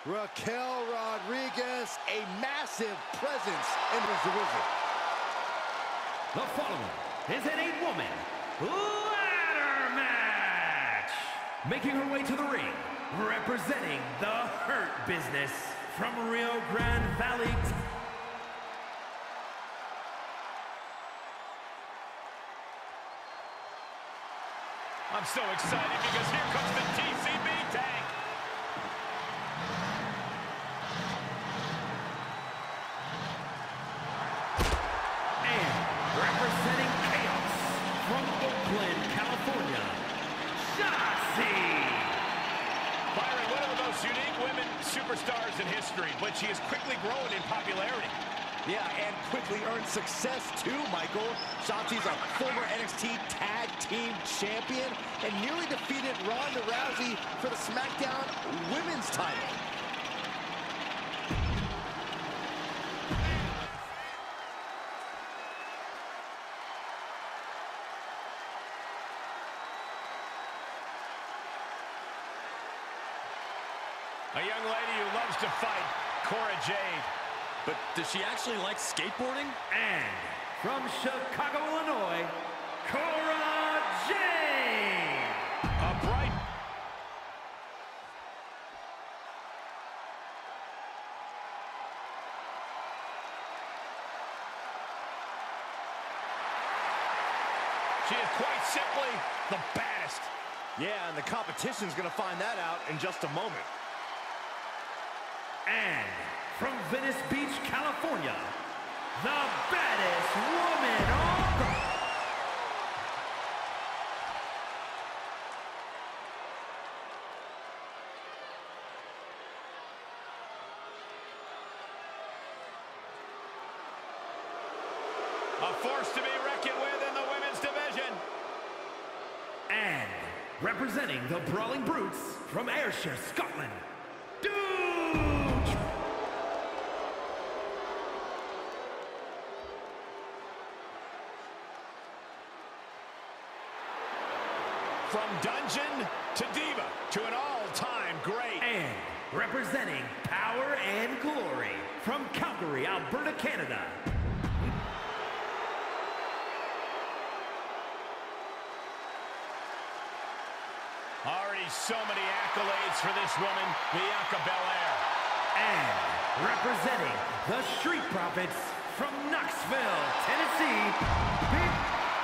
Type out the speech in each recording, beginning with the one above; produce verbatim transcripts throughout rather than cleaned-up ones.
Raquel Rodriguez, a massive presence in this division. The following is an eight-woman ladder match. Making her way to the ring, representing the Hurt Business from Rio Grande Valley. I'm so excited because here comes the T C B tank. And representing Chaos from Oakland, California, Shotzi. Byron, one of the most unique women superstars in history, but she is quickly growing in popularity. Yeah, and quickly earned success too, Michael. Shotzi's a former N X T Tag Team Champion and nearly defeated Ronda Rousey for the SmackDown Women's title. A young lady who loves to fight, Cora Jade. But does she actually like skateboarding? And from Chicago, Illinois, Cora Jade. A bright. She is quite simply the baddest. Yeah, and the competition's gonna find that out in just a moment. And from Venice Beach, California, the baddest woman on the... A force to be reckoned with in the women's division. And representing the Brawling Brutes from Ayrshire, Scotland, Dude! From Dungeon to Diva to an all-time great. And representing Power and Glory from Calgary, Alberta, Canada. Already so many accolades for this woman, Bianca Belair. And representing the Street Profits from Knoxville, Tennessee, Big...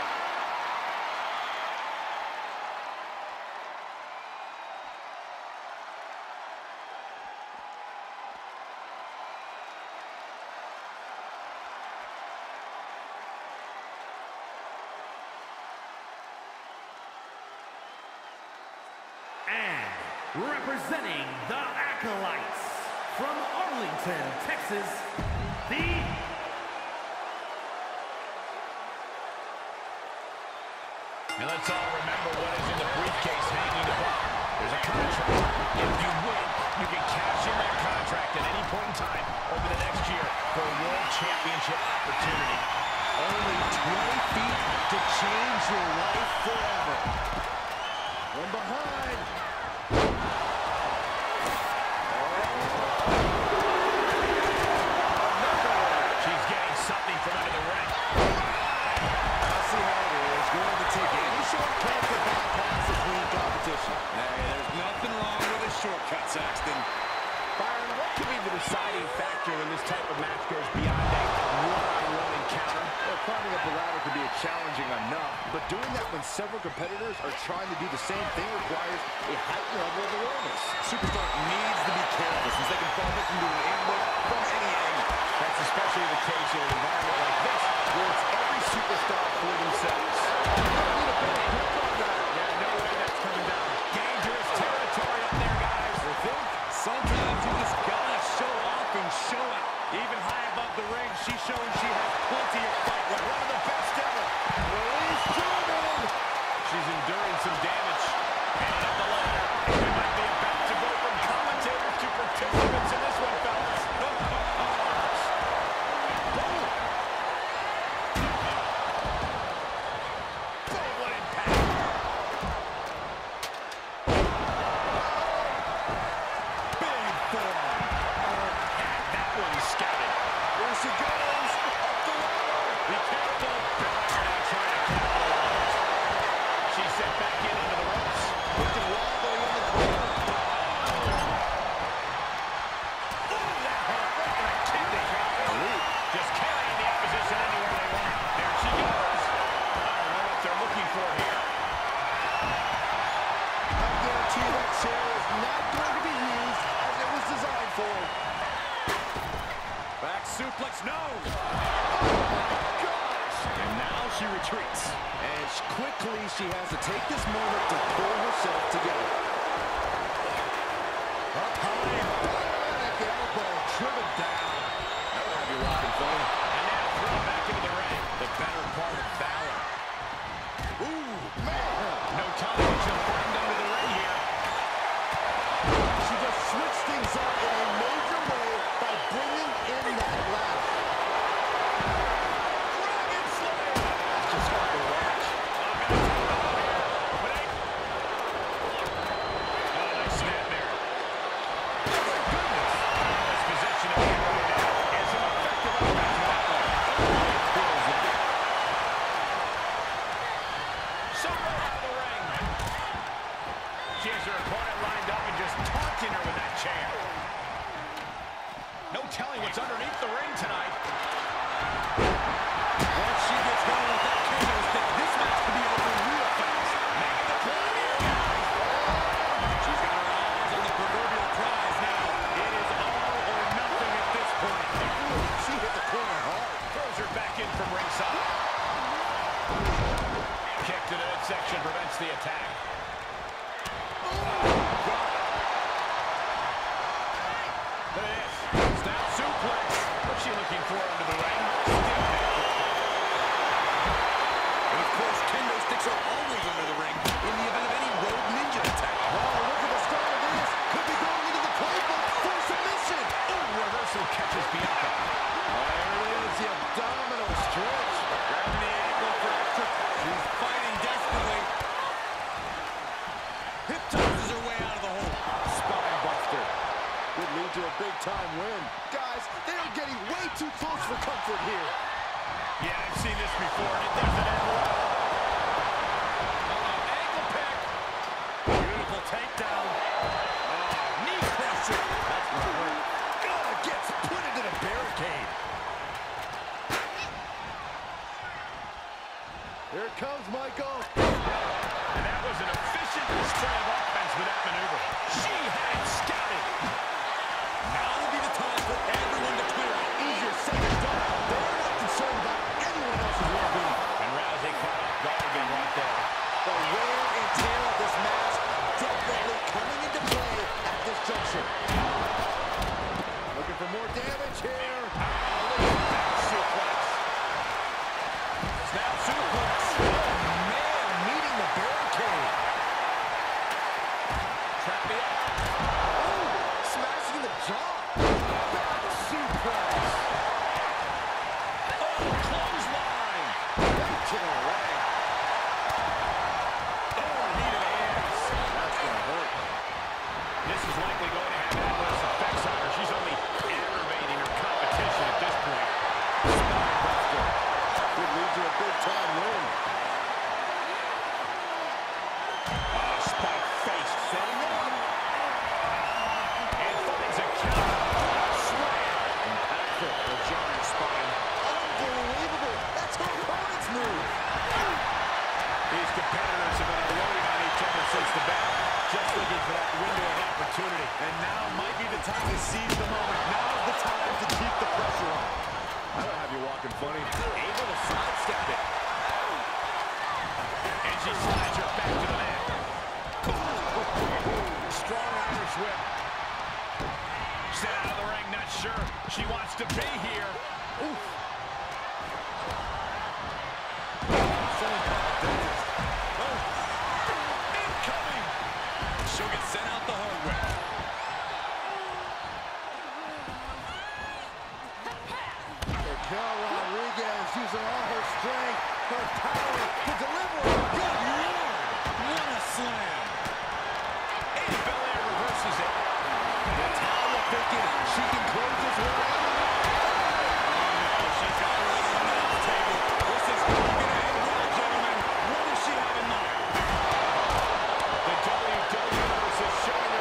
And representing the Acolytes from Arlington, Texas, the... And let's all remember what is in the briefcase hanging above. There's a contract. If you win, you can cash in that contract at any point in time over the next year for a world championship opportunity. Only twenty feet to change your life forever. From behind. She's getting something from under the ring. I see how it is. Going to take any shortcut to bypass a clean competition. Hey, there's nothing wrong with a shortcut, Saxton. Byron, what could be the deciding factor when this type of match goes beyond a one-on-one encounter? Well, climbing up the ladder can be challenging enough, but doing that when several competitors are trying to do the same thing requires a heightened level of awareness. Superstar needs to be careful since they can fall victim to an ambush from any angle. That's especially the case in an environment like this, where it's every superstar for themselves. Yeah, no way that's coming down. Dangerous territory up there, guys. You think? Sometimes you just gotta show off and show out. Even high above the ring, she's showing she has plenty of fight. Like one of the best ever. Release German. She's enduring some damage. Heading up the ladder. We might be about to go from commentators to participants in this one, fellas. she retreats. And quickly she has to take this moment to pull herself together. Up high, at the elbow, driven down. That'll have you walking funny. And now thrown back into the ring. The better part of valor. Ooh, man. No time to jump right under the ring here. She just switched things up in a major way by bringing in that laugh. Dragon Slayer. That's just hard to watch. I'm going to take it out here. But hey. Oh, nice snap there. Oh, my goodness. This position of Kimberly now is an effective offense that way. So right out of the ring. She has her opponent lined up and just taunting her with that chair. No telling what's underneath the ring tonight. Once she gets going with that kendo stick, this match could be over real fast. Making the climb here, guys. She's got her eyes on the proverbial prize now. It is all or nothing at this point. Ooh, she hit the corner hard. Throws her back in from ringside. Kick to the midsection prevents the attack. Look at this. Snap suplex. What's she looking for under the ring? Still And of course, kendo sticks are always under the ring in the event of any road ninja attack. Oh, look at the start of this. Could be going into the playbook for submission. oh, reversal catches Bianca. There it is, the abdominal stretch. Grabbing the ankle for extra. She's fighting desperately. Hip tosses her way out of the hole. Spine buster. Could lead to a big-time win. Guys, they are getting way too close for comfort here. Yeah, I've seen this before, and it doesn't end well. Uh, ankle pick. Beautiful takedown. Uh, knee crusher. That's gonna hurt. Oh, gets put into the barricade. Here it comes, Michael. And that was an efficient display of offense with that maneuver. She had it scouted. Now would be the time for everyone to clear out. Easier said than done. They're not concerned about anyone else's well-being. And Rousey caught off guard again right there. The wear and tear of this match definitely coming into play at this juncture. Looking for more damage here. Oh, look at that suplex. Snap suplex. Oh, man, meeting the barricade. Trap me up. Oh, smashing the jaw. Back suplex. Oh, clothesline. Right to the leg. Oh, knee to the ass. That's gonna hurt. This is likely going to have adverse effects on her. She's only aggravating her competition at this point. Spinebuster. Could lead to a big-time win. Oh, spike face setting up. And finds a counter. Slam. Impactful for giant spine. Unbelievable. That's her opponent's move. These competitors have been unloading on each other since the battle. Just looking for that window of opportunity. And now might be the time to seize the moment. Now's the time to keep the pressure on. That'll have you walking funny. Able to sidestep it. And she slides her back to the mat. Strong Irish whip. Set out of the ring, not sure she wants to be here. Oof. Selling power dentist. Oh. Incoming. She'll get sent out the hard way. Raquel Rodriguez using all her strength, her power to deliver a good Lord. What a slam. And Belair reverses it. Natalya thinking she can close this one out. Oh, she's got her on the announce table. This is not going to end well, gentlemen. What does she have in mind? The W W E Universe is showing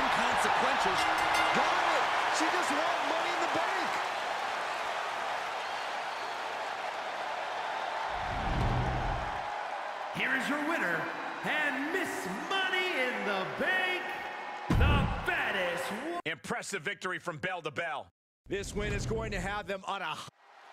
inconsequential. Got it! She just won Money in the Bank! Here is your winner, and Miss Money in the Bank, the baddest woman. Impressive victory from bell to bell. This win is going to have them on a...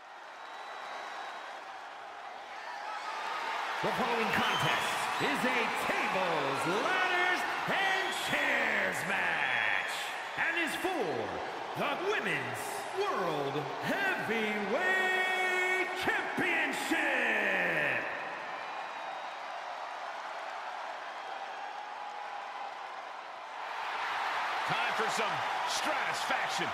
The following contest is a tables, ladders, and chairs match, and is for the Women's World Heavyweight Championship. Time for some stratisfaction.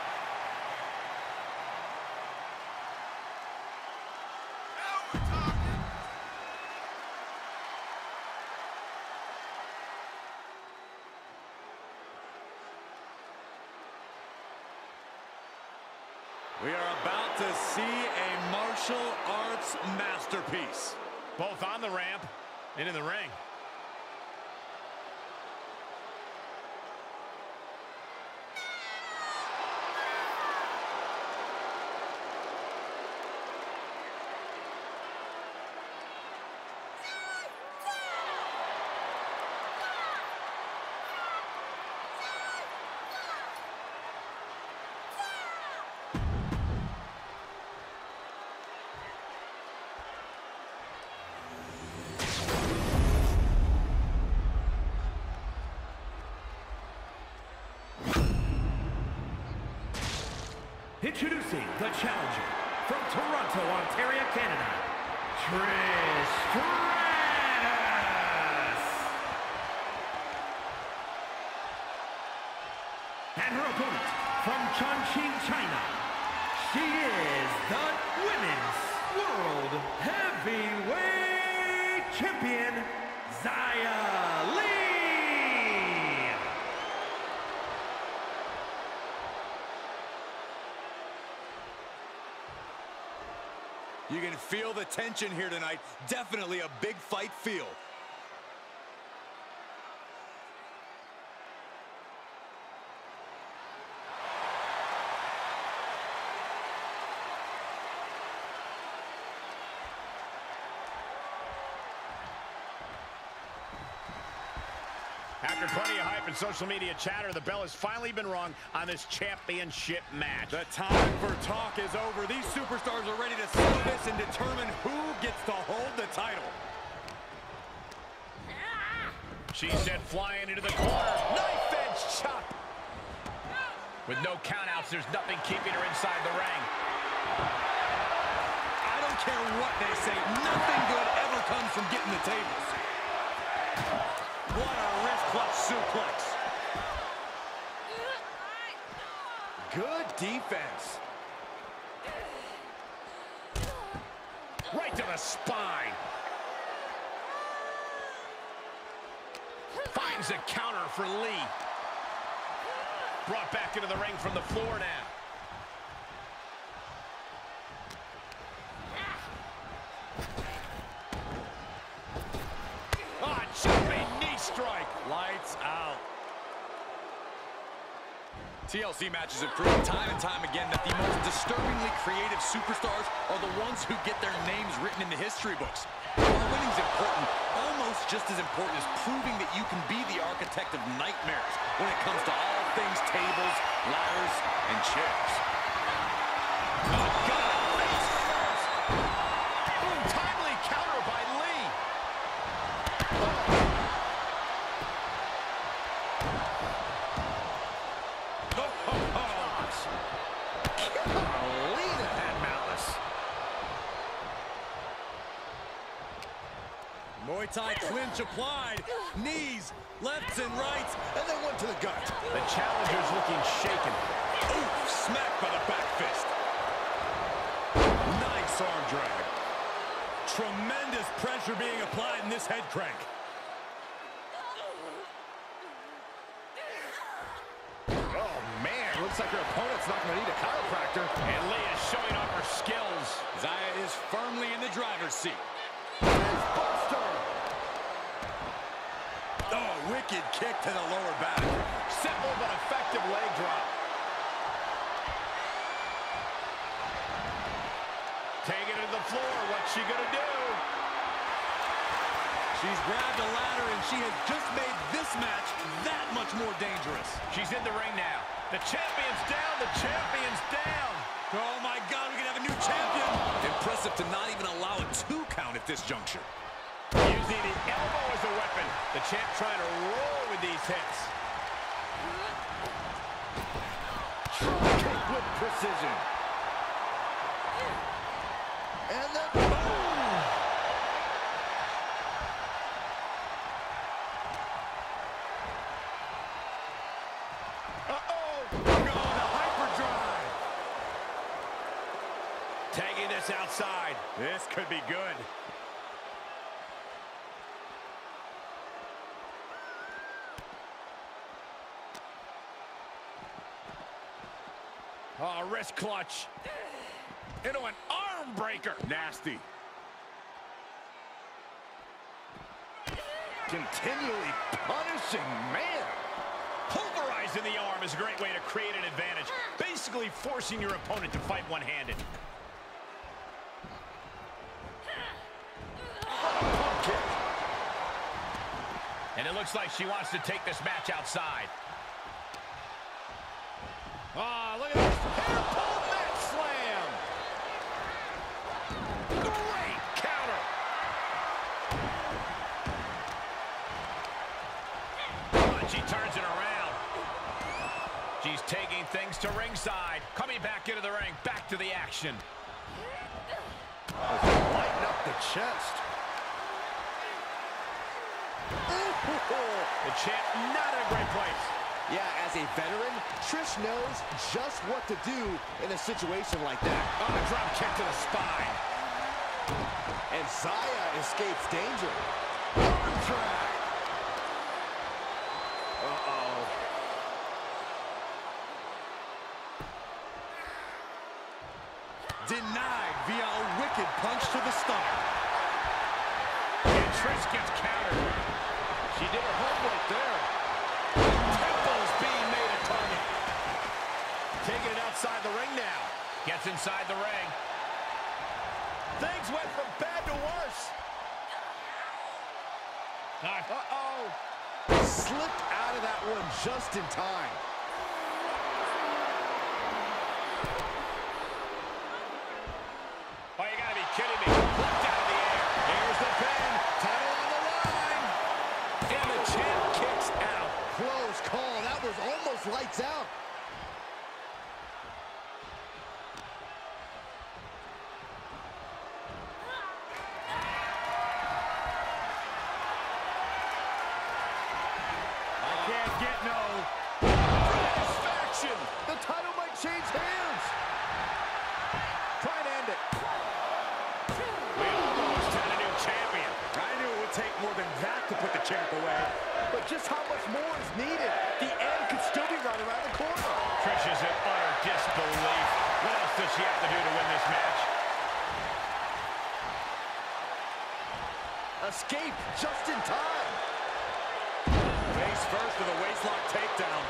We are about to see a martial arts masterpiece. Both on the ramp and in the ring. Introducing the challenger from Toronto, Ontario, Canada, Trish Stratus. And her opponent from Chongqing, China, she is the Women's World Heavyweight Champion, Xia Li. You can feel the tension here tonight. Definitely a big fight feel. After plenty of hype and social media chatter, the bell has finally been rung on this championship match. The time for talk is over. These superstars are ready to settle this and determine who gets to hold the title. She sent flying into the corner. Knife edge chop. With no countouts, there's nothing keeping her inside the ring. I don't care what they say. Nothing good ever comes from getting the tables. What a wrist clutch suplex. Good defense. Right to the spine. Finds a counter for Lee. Brought back into the ring from the floor now. Ah, jumping knee strike. Lights out. T L C matches have proven time and time again that the most disturbingly creative superstars are the ones who get their names written in the history books. While winning's important, almost just as important is proving that you can be the architect of nightmares when it comes to all things tables, ladders, and chairs. Oh, God, face first. Boom, timely counter by Lee. Muay Thai clinch applied. Knees, lefts and rights, and then one to the gut. The challenger's looking shaken. Oof, smacked by the back fist. Nice arm drag. Tremendous pressure being applied in this head crank. Oh, man. Looks like her opponent's not going to need a chiropractor. And Lee is showing off her skills. Xia is firmly in the driver's seat. Buster. Oh, wicked wicked kick to the lower back. Simple but effective leg drop. Taking it to the floor. What's she gonna do? She's grabbed a ladder, and she has just made this match that much more dangerous. She's in the ring now. The champion's down. The champion's down. Oh, my God, we can have a new champion. Impressive to not even allow a two count at this juncture. Using the elbow as a weapon. The champ trying to roll with these hits. Kick with precision. And then boom! Uh-oh! We're going to hyperdrive. Tagging this outside. This could be good. Oh, wrist clutch. Into an arm breaker. Nasty. Continually punishing, man. Pulverizing the arm is a great way to create an advantage. Basically forcing your opponent to fight one-handed. Pump kick. And it looks like she wants to take this match outside. Ah, oh, look at this. Hair pull mat slam. Great counter. Oh, she turns it around. She's taking things to ringside. Coming back into the ring. Back to the action. Lighten up the chest. The champ not in a great place. Yeah, as a veteran, Trish knows just what to do in a situation like that. On a drop kick to the spine. And Xia escapes danger. Arm drag. Uh-oh. Denied via a wicked punch to the stomach. And Trish gets countered. She did her homework there. Temple's being made a target. Taking it outside the ring now. Gets inside the ring. Things went from bad to worse. Uh-oh. Slipped out of that one just in time. Oh, you gotta be kidding me. Flipped out of the air. Here's the pin. Title on the line. And the champ kicks out. Close call. That was almost lights out. I can't get no satisfaction. The title might change hands. Try and end it. We almost had a new champion. I knew it would take more than that to put the champ away. But just how much more is needed? The end could still be right around the corner. Trish is in utter disbelief. What else does she have to do to win this match? Escape just in time. Face first with a waistlock takedown.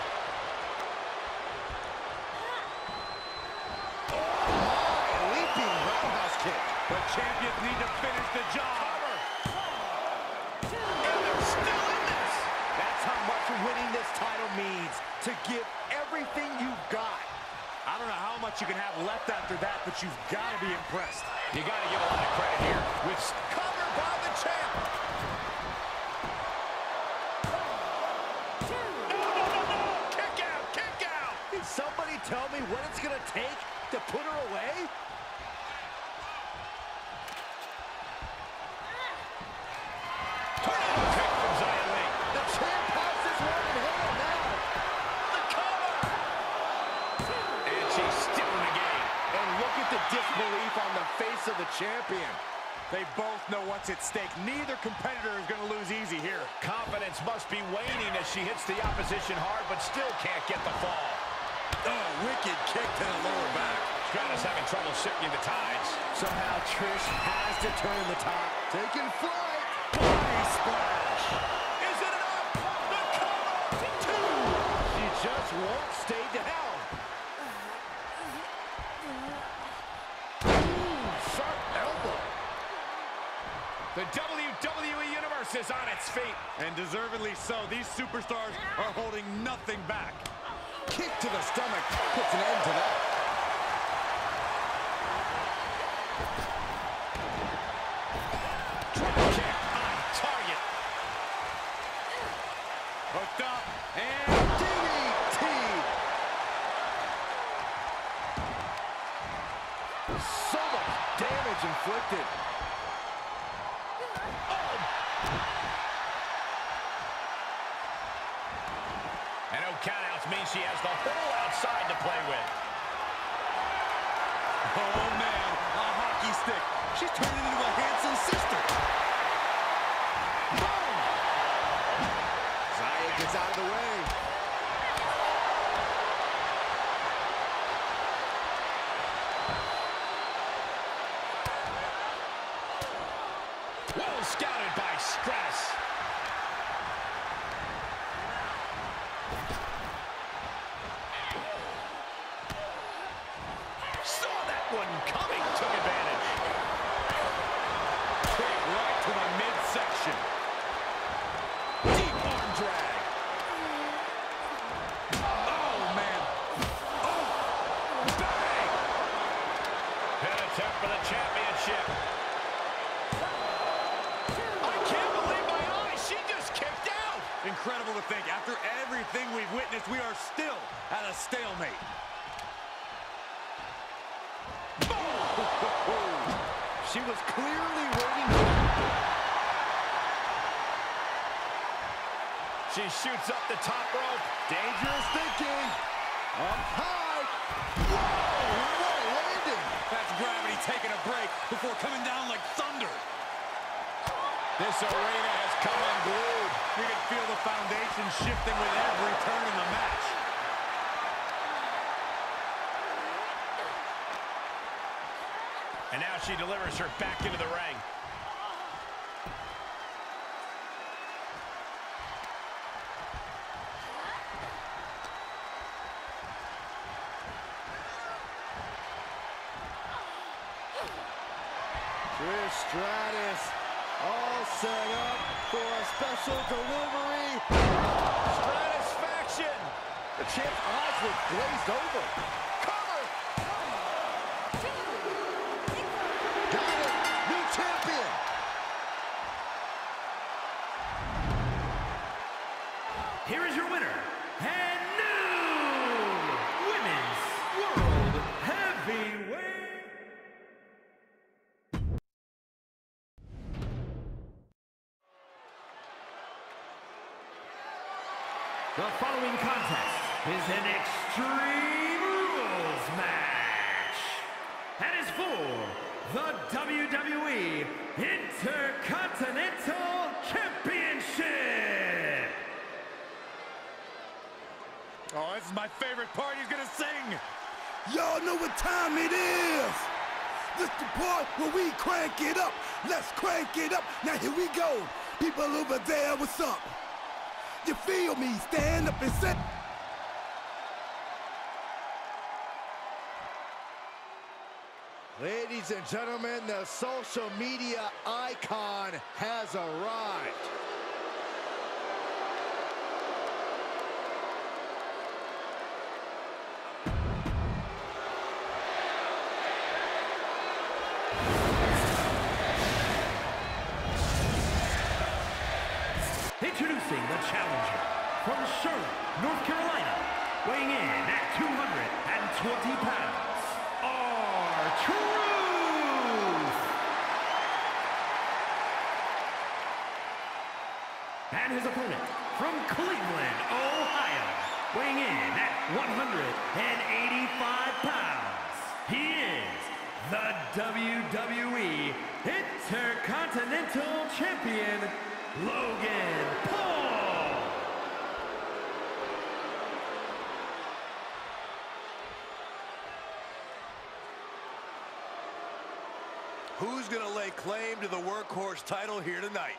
Oh, leaping roundhouse kick. The champions need to finish the job. And they're still in this. That's how much winning this title means. To give everything you've got. I don't know how much you can have left after that, but you've got to be impressed. You got to give a lot of credit here. With Covered by the champ. no, no, no, no! Kick out! Kick out! Can somebody tell me what it's going to take to put her away? Tornado kick from Xia Li. The champ has this one in hand now. The cover! And she's still in the game. And look at the disbelief on the face of the champion. They both know what's at stake. Neither competitor is going to lose easy here. Confidence must be waning as she hits the opposition hard, but still can't get the fall. Oh, wicked kick to the lower back. Strata's having trouble shifting the tides. Somehow Trish has to turn the top. Taking flight. Body splash. Is it enough? The house is on its feet. And deservedly so. These superstars are holding nothing back. Kick to the stomach puts an end to that. Drop kick on target. Hooked up and D D T. So much damage inflicted. And no countouts means she has the whole outside to play with. Oh, man, a hockey stick. She's turning into a Hanson sister. Boom! Zaya gets out of the way. Well scouted by Stratus. Saw that one coming, took advantage. Kick right to the midsection. Deep arm drag. Oh, man. Oh, bang! An attempt for the championship. I can't believe my eyes. She just kicked out. Incredible to think, after everything we've witnessed, we are still at a stalemate. She was clearly waiting. She shoots up the top rope. Dangerous thinking. Up high. Whoa, what a landing. That's gravity taking a break before coming down like thunder. This arena has come unglued. You can feel the foundation shifting with every turn in the match. And now she delivers her back into the ring. Trish Stratus all set up for a special delivery. Stratusfaction. The champ's eyes were glazed over. Cover. Got it. New champion. Here is your winner, and new Women's World Heavyweight. The following contest is an Extreme Rules match and is for the W W E Intercontinental Championship. Oh, this is my favorite part. He's gonna sing. Y'all know what time it is. This the part where we crank it up. Let's crank it up. Now here we go. People over there, what's up? You feel me? Stand up and set. Ladies and gentlemen, the social media icon has arrived. Introducing the challenger from Charlotte, North Carolina, weighing in at two hundred twenty pounds, R-Truth. And his opponent from Cleveland, Ohio, weighing in at one hundred eighty-five pounds. He is the W W E Intercontinental Champion, Logan Paul. Who's gonna lay claim to the workhorse title here tonight?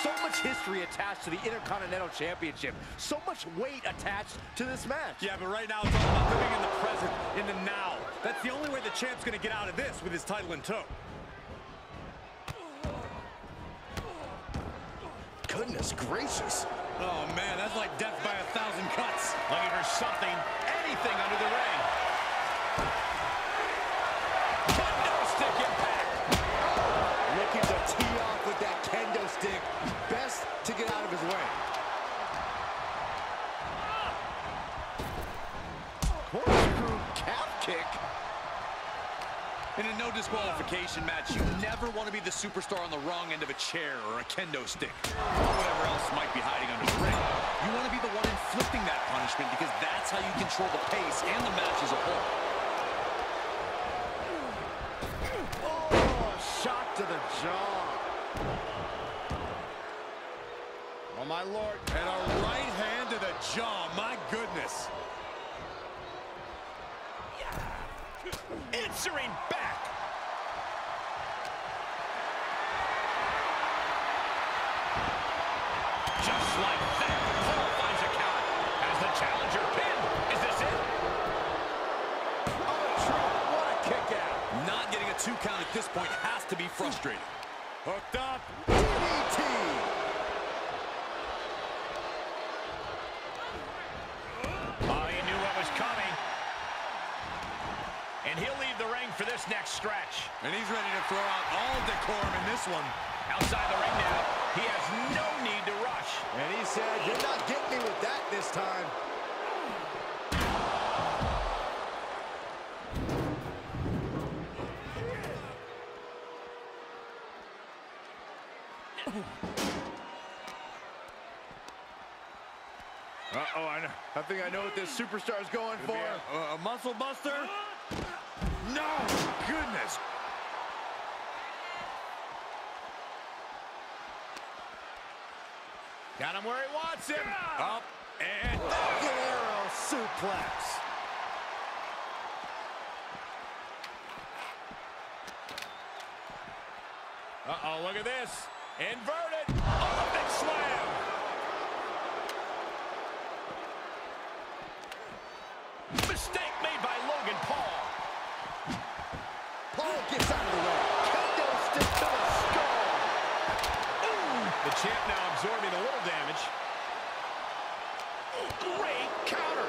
So much history attached to the Intercontinental Championship. So much weight attached to this match. Yeah, but right now it's all about living in the present, in the now. That's the only way the champ's gonna get out of this with his title in tow. Goodness gracious. Oh man, that's like death by a thousand cuts. Looking for something, anything under the ring. Kendo stick impact. Looking to tee off with that kendo stick. Best to get out of his way. Corkscrew calf kick. In a no disqualification match, you never want to be the superstar on the wrong end of a chair or a kendo stick, or whatever else might be hiding under the ring. You want to be the one inflicting that punishment because that's how you control the pace and the match as a whole. Oh, shot to the jaw. Oh, my Lord. And a right hand to the jaw. My goodness. Answering back. Just like that, Paul finds a count. As the challenger pin. Is this it? Oh, true. What a kick out. Not getting a two count at this point has to be frustrating. Hooked up. D D T. Oh, he knew what was coming. And he'll leave the ring for this next stretch. And he's ready to throw out all decorum in this one. Outside the ring now, he has no need to rush. And he said, you're not getting me with that this time. Uh-oh, I, know, I think I know what this superstar's going for. A, a muscle buster? No! Goodness! Got him where he wants him. Up and Guerrero suplex. Uh-oh, look at this. Inverted. Olympic slam. Mistake made by Logan Paul. Paul gets out of the way. Kendo stick to the skull. Ooh. The champ now absorbing a little damage. Great counter.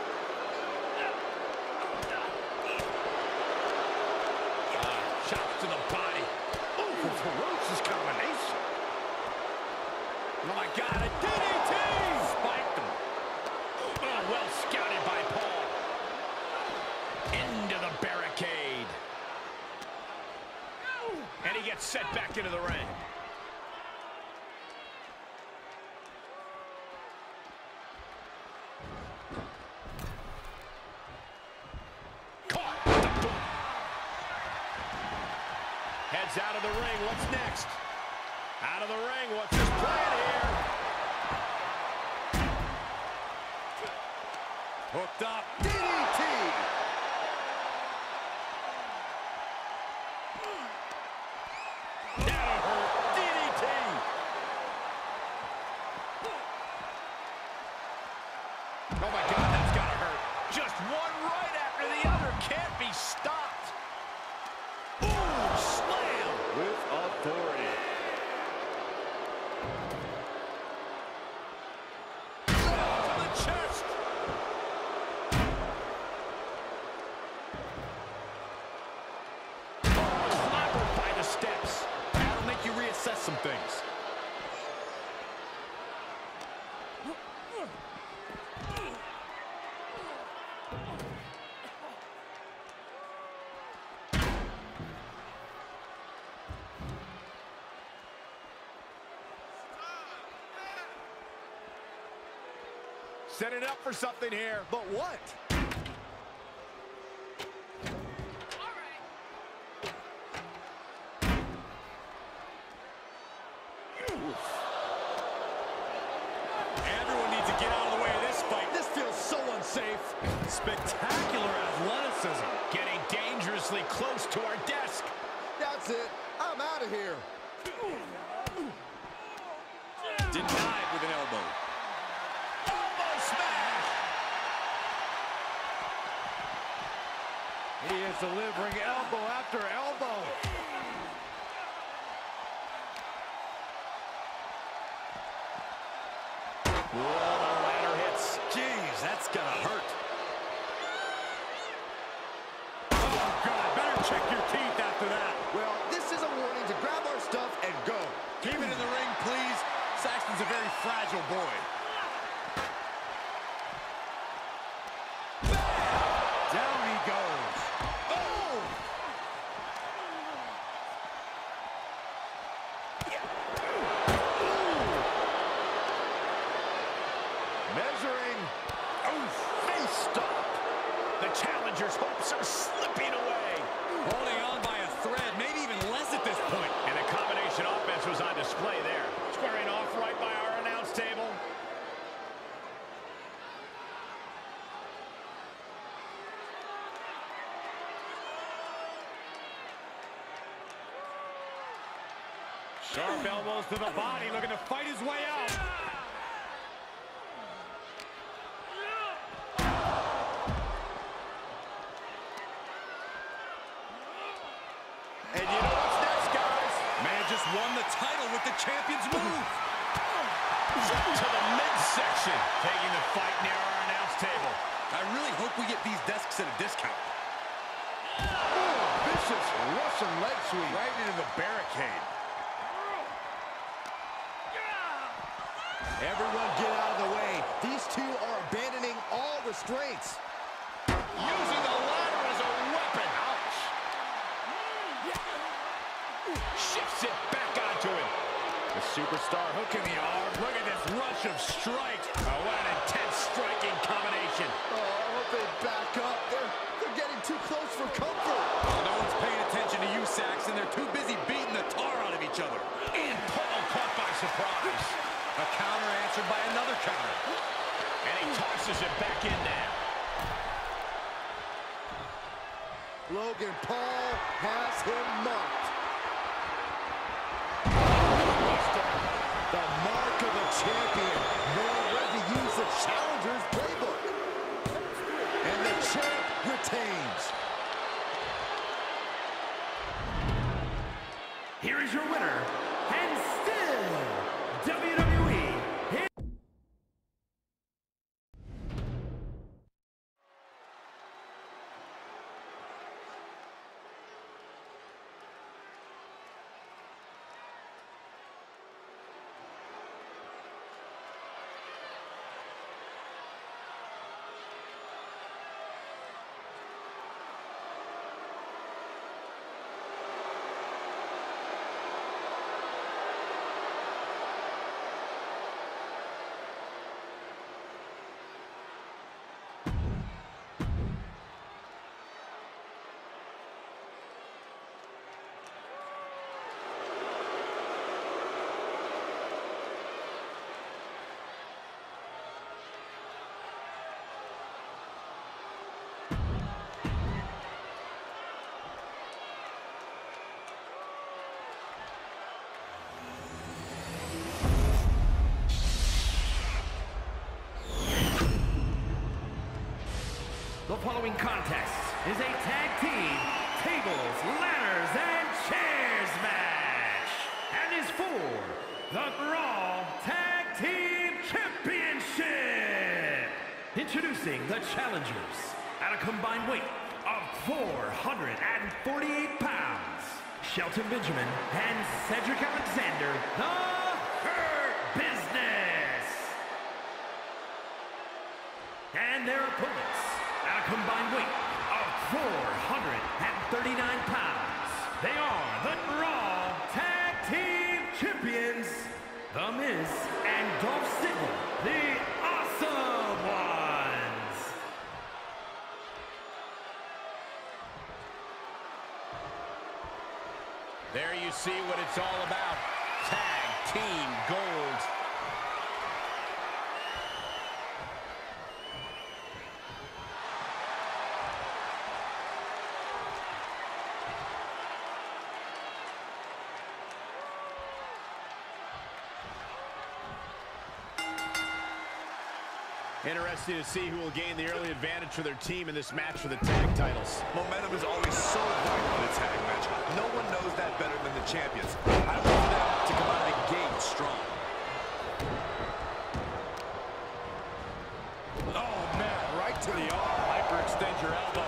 Ah, shots to the body. Ooh, ferocious combination. Oh my God, a D D T! Spiked him. Oh, well scouted by Paul. Into the barricade. And he gets set back into the ring. Caught with the boot. Heads out of the ring. What's next? Out of the ring. What's his plan here? hooked up. D D T. That'll hurt. D D T. Oh my God, that's gotta hurt. Just one right after the other. Can't be stopped. Ooh, slam. With authority. To the chest. Clobbered by the steps. That'll make you reassess some things. Setting up for something here. But what? Everyone needs to get out of the way of this fight. This feels so unsafe. Spectacular athleticism. Getting dangerously close to our desk. That's it. I'm out of here. He is delivering elbow after elbow. Whoa, the ladder hits. Jeez, that's gonna hurt. Oh, God, better check your teeth after that. Well, this is a warning to grab our stuff and go. Keep it in the ring, please. Saxton's a very fragile boy. Down he goes. Oh! Measuring. Oh, face stop. The challenger's hopes are slipping away. Holding on by a thread, maybe even less at this point. And the combination offense was on display there. Squaring off right by our announce table. Sharp elbows to the body, looking to fight his way out. And you know what's next, guys? Man just won the title with the champion's move. To the midsection. Taking the fight near our announce table. I really hope we get these desks at a discount. Ooh, vicious Russian leg sweep. Right into the barricade. Everyone get out of the way. These two are abandoning all restraints. Using the ladder as a weapon. Ouch. Shifts it back onto him. The superstar hooking the arm. Look at this rush of strikes. Oh, what an intense striking combination. Oh, I hope they back up. They're, they're getting too close for comfort. Oh, no one's paying attention to you, Saxton. They're too busy beating the tar out of each other. And Paul caught by surprise. A counter answered by another counter. And he tosses it back in now. Logan Paul has him marked. The mark of a champion. They're ready to use the challenger's playbook. And the champ retains. Here is your winner, and still W W E. The following contest is a tag team tables, ladders, and chairs match, and is for the Raw Tag Team Championship. Introducing the challengers at a combined weight of four hundred forty-eight pounds, Shelton Benjamin and Cedric Alexander, the Hurt Business. And their opponents at a combined weight of four hundred thirty-nine pounds. They are the Raw Tag Team Champions, The Miz and Dolph Ziggler, the Awesome Ones. There you see what it's all about. Tag Team Gold. Interesting to see who will gain the early advantage for their team in this match for the tag titles. Momentum is always so vital in a tag match. No one knows that better than the champions. I look for them to come out of the gate strong. Oh, man, right to the arm. Hyperextend your elbow.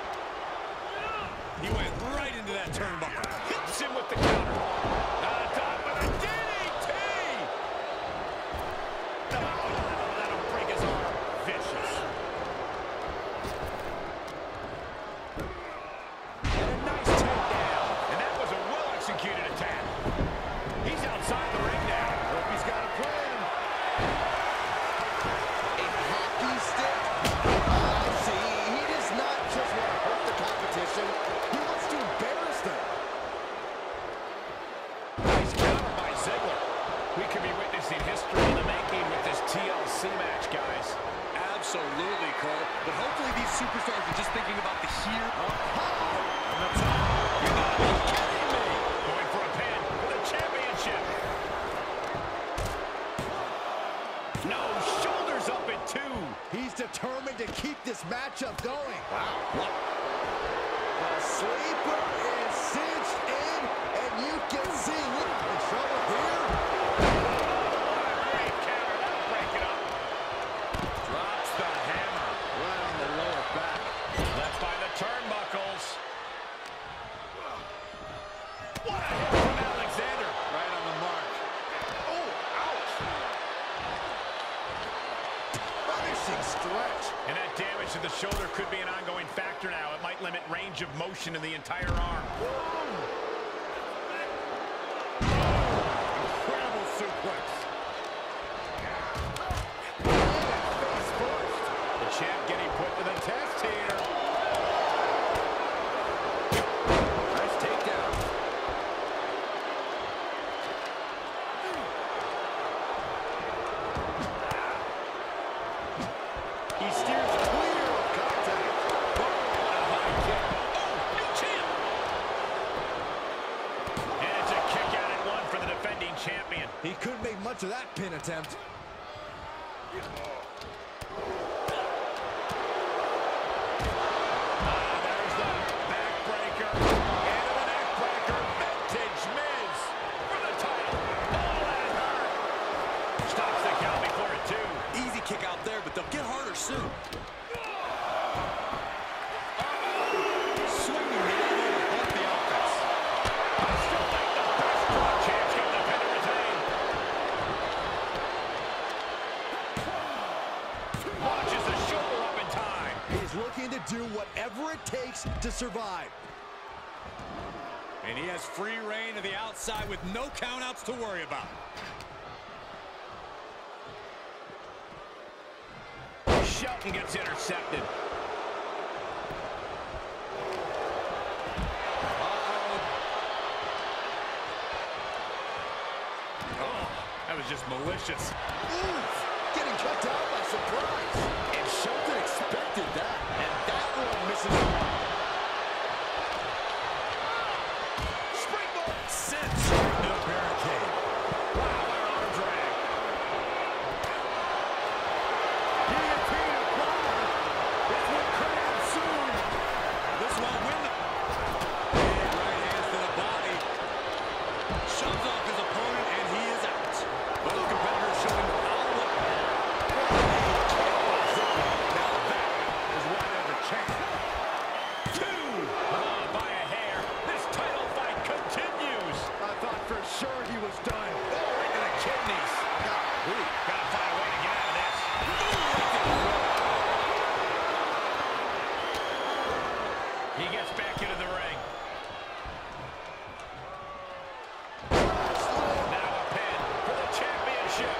He went right into that turnbuckle. Hits him with the counter. On top of the D D T! Oh, that'll break his arm. Vicious. And a nice takedown. And that was a well-executed attack. He's outside the ring now. Hope he's got a plan. A hockey stick? I see. He does not just want to hurt the competition. He wants to embarrass them. Nice counter by Ziggler. We could be witnessing history in the making with this T L C match, guys. Absolutely, Cole. But hopefully these superstars are just thinking about the here. On the top. You gotta be kidding me. Going for a pin for the championship. No, shoulders up at two. He's determined to keep this matchup going. Wow. What? The sleeper is cinched in, and you can see little in trouble here. Great counter. That'll break it up. Drops the hammer. Right on the lower back. Left by the turnbuckles. What a hit from Alexander. Right on the mark. Oh, ouch. Punishing stretch. And that damage to the shoulder could be an ongoing factor now. It might limit range of motion in the entire arm. Incredible suplex. Face first. The champ getting put to the test here. Nice takedown. He steers clear of contact. Oh, what a high kick. Oh, new champ. And it's a kick out at one for the defending champion. He couldn't make much of that pin attempt. Ah, there's the backbreaker. Into the neckbreaker. Vintage Miz for the title. Oh, that hurt. Stops the count before it, too. Easy kick out there, but they'll get harder soon. Swinging the elbow to help the offense. Still like the best draw. Champ's got the pin to retain. Launches the shoulder up in time. He's looking to do whatever it takes to survive. And he has free reign to the outside with no countouts to worry about. Shelton gets intercepted. Oh, that was just malicious. Oof, getting cut down by surprise. And Shelton expected that, and that one misses the mark. Springboard sits into the barricade. Wow, what an arm drag. Guillotine applied. This one could end soon. This won't win the... Big right hands to the body. Shoves off his opponent, and he is out. Both competitors showing how well. Now that is why they're the champ. Two. Oh, by a hair. This title fight continues. I thought for sure he was done. Oh, right to the kidneys. Golly. Gotta find a way to get out of this. He gets back into the ring. Now a pin for the championship.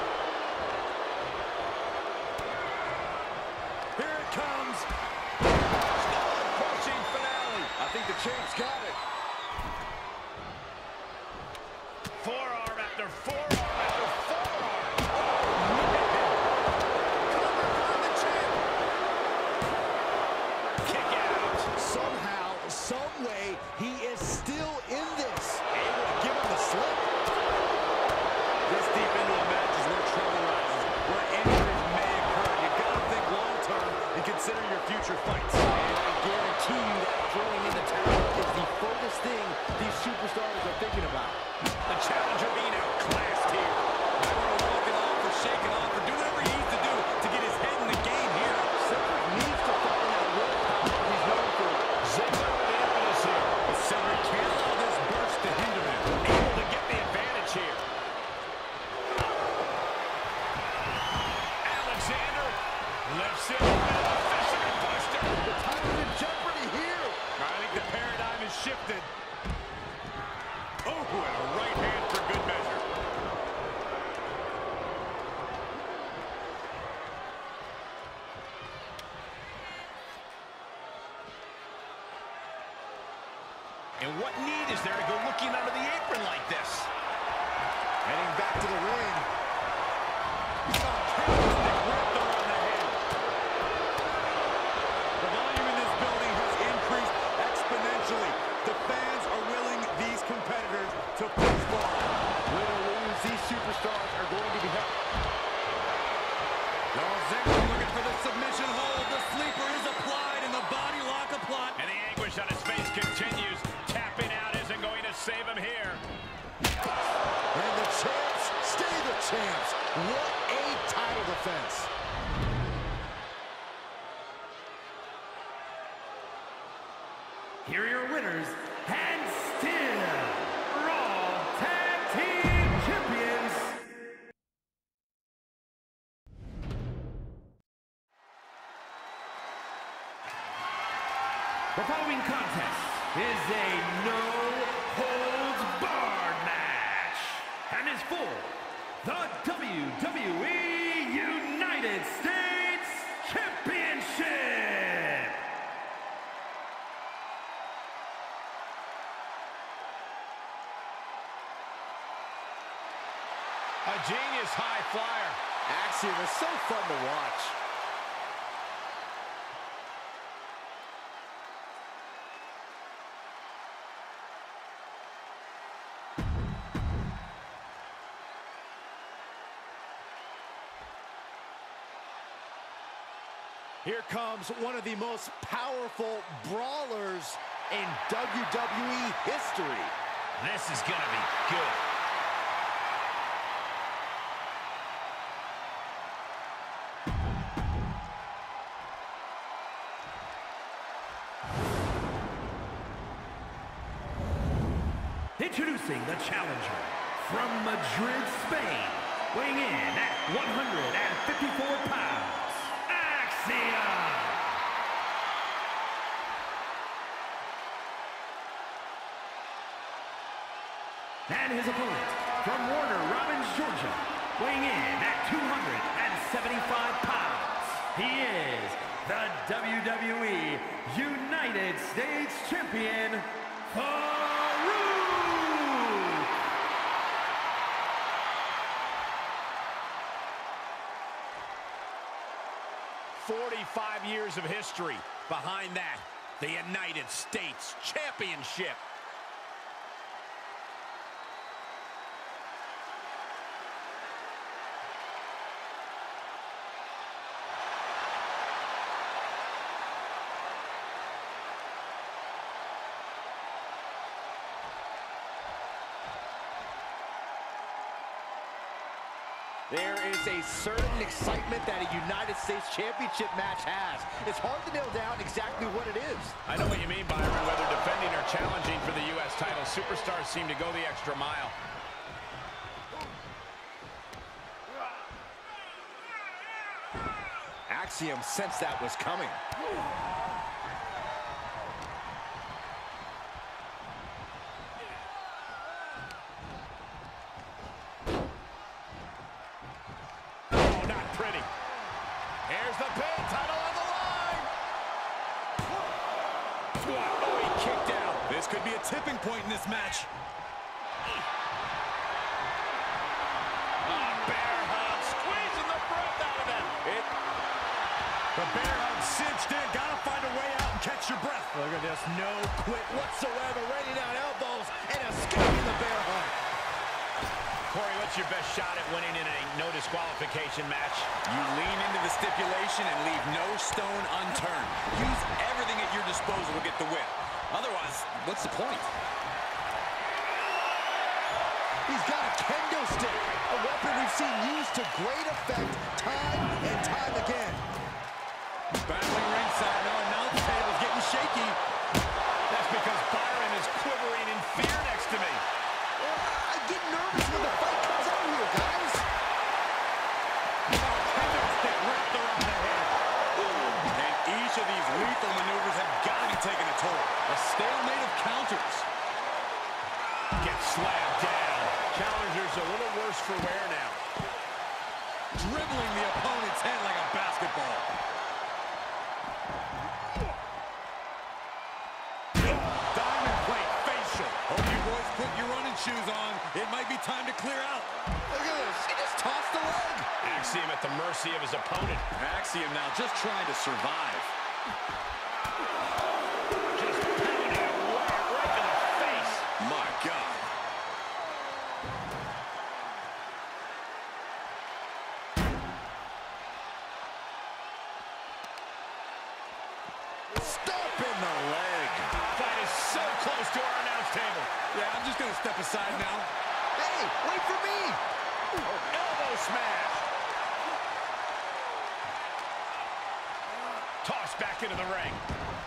Here it comes. Crushing finale. I think the champ's got it. Forearm after forearm after forearm. Kick out. Somehow, some way, he is still in this. Able to give him the slip. This deep into a match is where trouble rises, where injuries may occur. You And what need is there to go looking under the apron like this? Heading back to the ring. Wrapped around the head. The volume in this building has increased exponentially. The fans are willing these competitors to push forward. Win or lose, these superstars are going to be held. Dolph Ziggler looking for the submission hold. The sleeper is applied and the body lock applied. And the anguish on his face continues. Tapping out isn't going to save him here. And the champs stay the champs. What a title defense. Here are your winners, and still Raw Tag Team Champions. The following contest is a no-holds-barred match and is for the W W E United States Championship. A genius high flyer. Axiom is so fun to watch. Here comes one of the most powerful brawlers in W W E history. This is going to be good. Introducing the challenger from Madrid, Spain, weighing in at one hundred fifty-four pounds, Axiom. And his opponent from Warner Robins, Georgia, weighing in at two hundred seventy-five pounds, he is the W W E United States Champion, Farouk. forty-five years of history. Behind that, the United States Championship. There is a certain excitement that a United States Championship match has. It's hard to nail down exactly what it is. I know what you mean, Byron. Whether defending or challenging for the U S title, superstars seem to go the extra mile. Axiom sensed that was coming. This could be a tipping point in this match. Oh, bear hug, squeezing the breath out of them. It, the bear hug cinched in. Gotta find a way out and catch your breath. Look at this, no quit whatsoever. Raining down elbows and escaping the bear hug. Corey, what's your best shot at winning in a no disqualification match? You lean into the stipulation and leave no stone unturned. Use everything at your disposal to get the win. Otherwise, what's the point? He's got a kendo stick, a weapon we've seen used to great effect time and time again. Battling ringside, now announce table's getting shaky. That's because Byron is quivering in fear next to me. I get nervous when the fight comes out here, guys. Oh, kendo stick wrapped around the head. And each of these lethal maneuvers have got to be taking a toll. A stalemate of counters. Gets slammed down. Challenger's a little worse for wear now. Dribbling the opponent's head like a basketball. Diamond plate shoes on. It might be time to clear out. Look at this. He just tossed the leg. Axiom at the mercy of his opponent. Axiom now just trying to survive. Just pounding away right to the face. My God. Stomping the leg. Fight is so close to our announce table. Yeah, I'm just going to step aside now. Hey, wait for me! Elbow smash. Tossed back into the ring.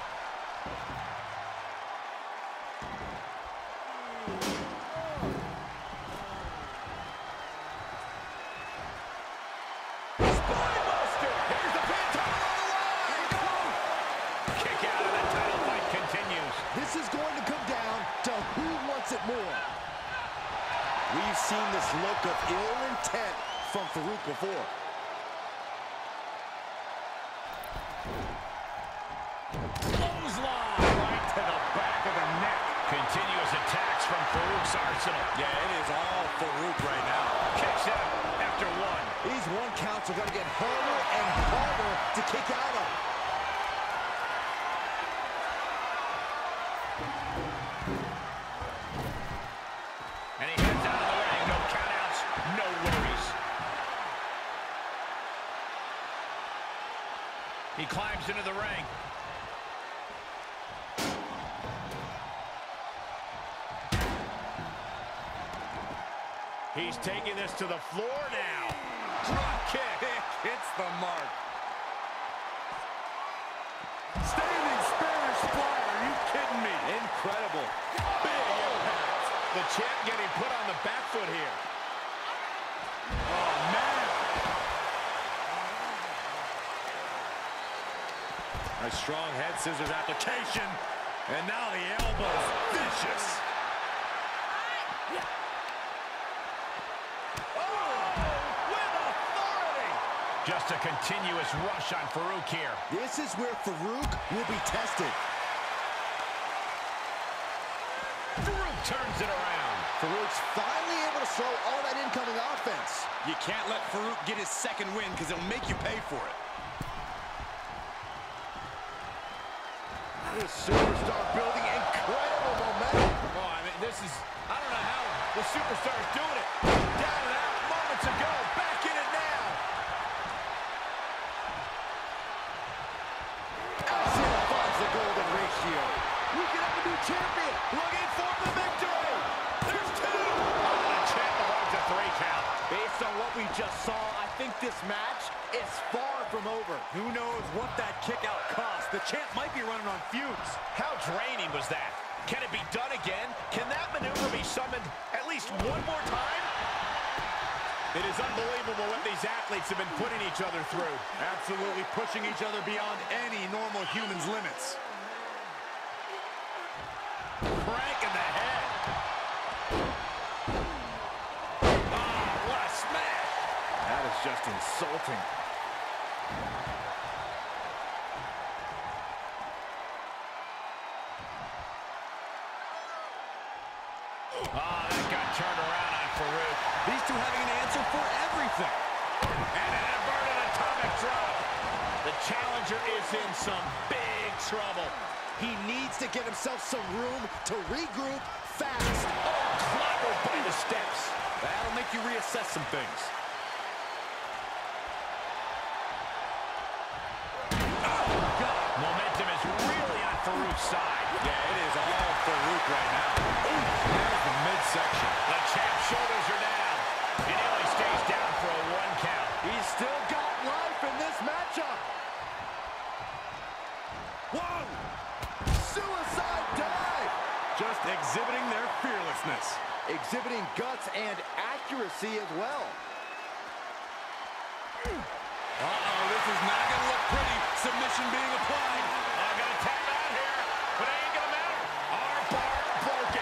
Spinebuster. Here's the pin. Title on the line. Kick out and the title fight continues. This is going to come down to who wants it more. We've seen this look of ill intent from Farouk before. Clothesline right to the back of the neck. Continuous attacks from Farouk's arsenal. Yeah, it is all Farouk right now. Kicks out after one. These one counts are going to get harder and harder to kick out of. And he heads out of the ring. No countouts, no worries. He climbs into the ring. He's taking this to the floor now. Drop kick. Hits the mark. Standing Spanish fly. Are you kidding me? Incredible. Big impact. The champ getting put on the back foot here. Oh, man. A strong head scissors application. And now the elbow's vicious. Just a continuous rush on Farouk here. This is where Farouk will be tested. Farouk turns it around. Farouk's finally able to throw all that incoming offense. You can't let Farouk get his second win because it'll make you pay for it. This superstar building incredible momentum. Oh, I mean, this is, I don't know how the superstar's doing it. Down and out moments ago. Back in it now. Axiom finds the golden ratio. We can have a new champion. Looking for the victory. There's two. Oh, the champ avoids a three count. Based on what we just saw, I think this match is far from over. Who knows what that kick out cost? The champ might be running on fumes. How draining was that? Can it be done again? Can that maneuver be summoned at least one more time? It is unbelievable what these athletes have been putting each other through. Absolutely pushing each other beyond any normal human's limits. Crank in the head. Oh, what a smash. That is just insulting. Oh, that got turned around on Farouk. These two having an answer for everything. And an inverted atomic drop. The challenger is in some big trouble. He needs to get himself some room to regroup fast. Oh, clobbered by the steps. That'll make you reassess some things. Oh, God. Momentum is really on Farouk's side. Yeah, it is all Farouk right now. Ooh, there's the midsection. The champ's shoulders are down. He nearly stays down for a one count. He's still got life in this matchup. Whoa! Suicide dive. Just exhibiting their fearlessness. Exhibiting guts and accuracy as well. Uh-oh, this is not going to look pretty. Submission being applied. I'm going to tap out here, but it ain't going to matter. Arm bar broken.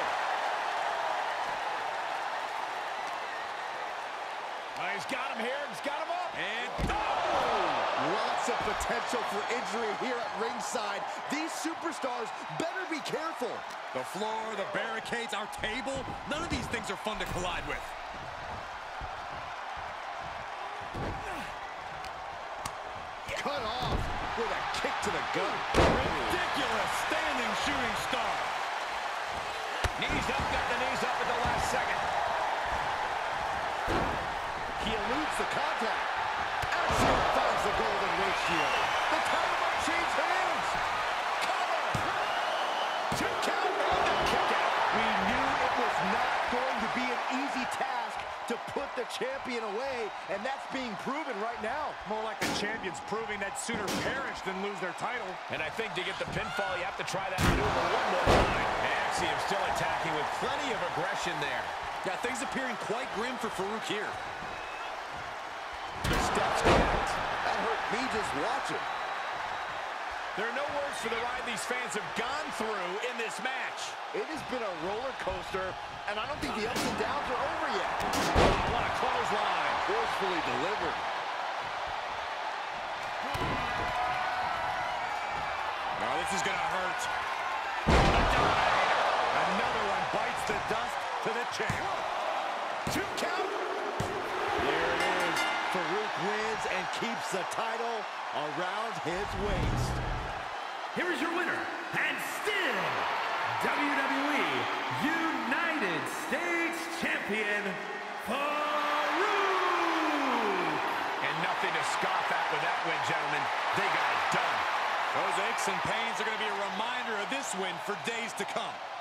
Uh, he's got him here. He's got him up. And Lots of potential for injury here at ringside. These superstars better be careful. The floor, the barricades, our table, none of these things are fun to collide with. Cut off with a kick to the gut. Ridiculous standing shooting star. Knees up, got the knees up at the last second. He eludes the contact. Action finds the golden ratio. The title might change hands. Cover. Two count on the kick out. We knew it was not going to be an easy task to put the champion away, and that's being proven right now. More like the champions proving that sooner perish than lose their title. And I think to get the pinfall, you have to try that maneuver one more time. And Axiom still attacking with plenty of aggression there. Yeah, things appearing quite grim for Farouk here. The steps connect. That hurt me just watching. There are no words for the ride these fans have gone through in this match. It has been a roller coaster, and I don't think the ups and downs are over yet. Oh, what a clothesline. Forcefully delivered. Now this is gonna hurt. Another one bites the dust to the champ. Two count. There it is. Farouk wins and keeps the title around his waist. Here is your winner, and still W W E United States Champion, Farouk! And nothing to scoff at with that win, gentlemen. They got it done. Those aches and pains are going to be a reminder of this win for days to come.